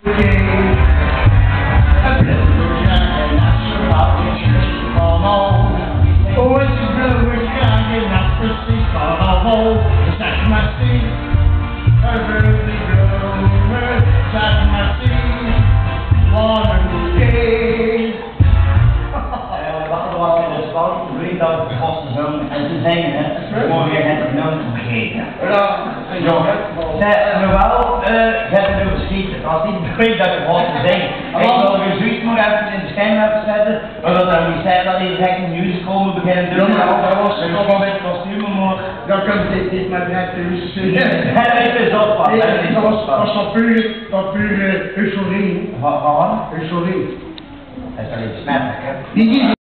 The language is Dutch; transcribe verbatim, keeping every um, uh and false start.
En ze zijn het, gewoon weer het nooit vergeten. Ja, Noël, je hebt het overschieten. Als die weet dat je wat te zeggen. Ik wil weer zoiets nog even in het schijn laten zetten, maar dat dan niet zijn dat die direct in nieuws komen beginnen doen. Ja, maar dat was nog wel met kostuum, maar... Dan kan dit dit maar direct in nieuws zien. Het is op, dat was van puur, van puur euforie. Wat? Euforie. Dat is alleen smettelijk, hè?